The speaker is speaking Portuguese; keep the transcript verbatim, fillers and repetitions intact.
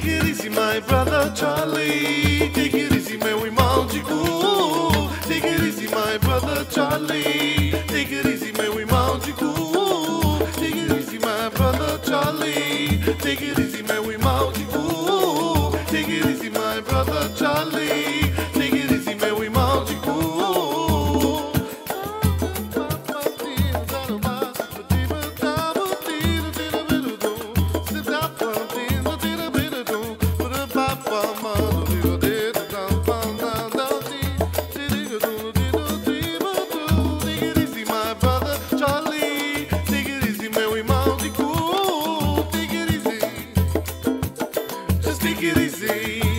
it easy, my brother Charlie. Take it easy, meu irmão de cu. Take it easy, my brother Charlie. Take it easy, meu irmão de cu. Take it easy, my brother Charlie. Take it easy, meu irmão de cu. Take it easy, my brother Charlie. Take it easy, meu irmão de cu. Take it easy.